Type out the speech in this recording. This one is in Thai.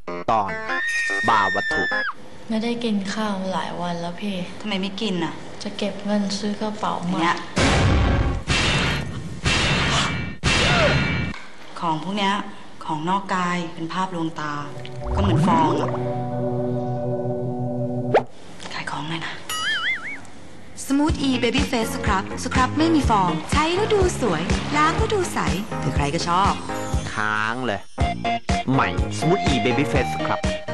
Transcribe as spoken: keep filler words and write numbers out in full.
ตอนบาวัตถุไม่ได้กินข้าวมาหลายวันแล้วพี่ทำไมไม่กินอ่ะจะเก็บเงินซื้อกระเป๋าใหม่ของพวกเนี้ยของนอกกายเป็นภาพลวงตาก็เหมือนฟองอ่ะขายของเลยนะ Smooth E Baby Face Scrub สครับไม่มีฟองใช้แล้วดูสวยล้างก็ดูใสถือใครก็ชอบค้างเลยใหม่ Smooth E Baby Face ครับ